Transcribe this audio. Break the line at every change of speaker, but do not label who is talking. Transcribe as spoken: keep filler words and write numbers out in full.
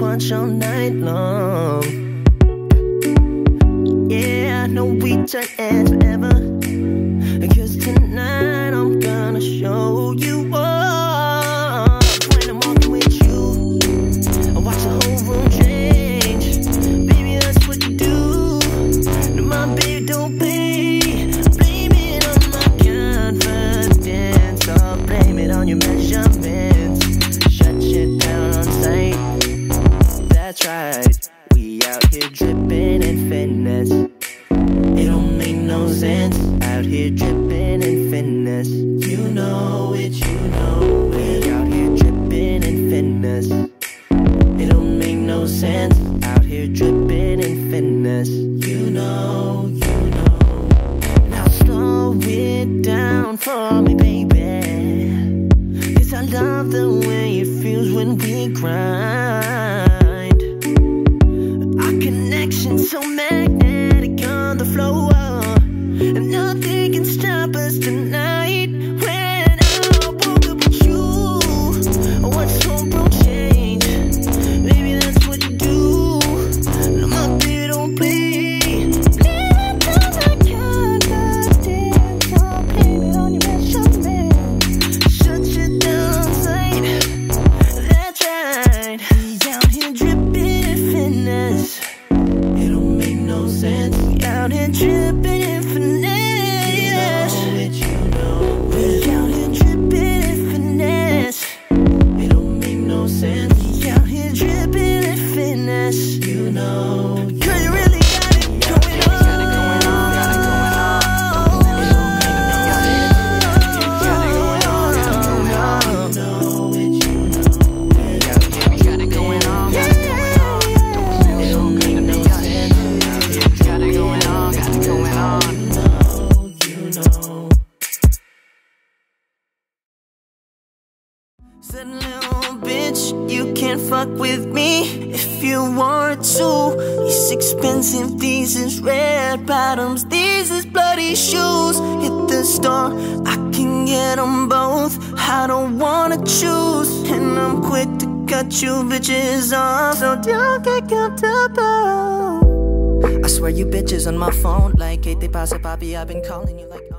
watch all night long. Yeah, I know we turn heads forever, cause tonight I'm gonna show you all. When I'm walking with you, I watch the whole room change. Baby, that's what you do. No, my baby, don't play. Blame it on my confidence, or blame it on your measurements. Shut shit down on sight. That's right, we out here dripping in finesse. It don't make no sense, out here dripping in finesse. You know it, you know it. Out here dripping in finesse. It don't make no sense, out here dripping in finesse. You know, you know. Now slow it down for me, baby, cause I love the way it feels when we grind. Our connection's so magnetic on the floor, and nothing can stop us tonight. When I woke up with you, I watched the whole world change. Maybe that's what you do. No, my baby, don't play. Blame it on my confidence, or blame it on your measurement. Shut you down sight. That's right, we out here dripping in finesse. It don't make no sense, we out here dripping in finesse. You know it, you know it. We out here dripping in finesse. It don't make no sense, we out here dripping in finesse. You know, girl, you really got it going on. Got it going on, got it going on. It don't make no sense, you got it going on, got it going on. You know it, you know it. Out here we got it going on, got it going on. It don't make no sense, got it going on, got it going on. You know. Said, little bitch, you can't fuck with me if you want to. These expensive, these is red bottoms, these is bloody shoes. Hit the store, I can get them both, I don't wanna choose. And I'm quick to cut you bitches off, so don't get comfortable. I swear you bitches on my phone like, hey, te pasa papi, I've been calling you like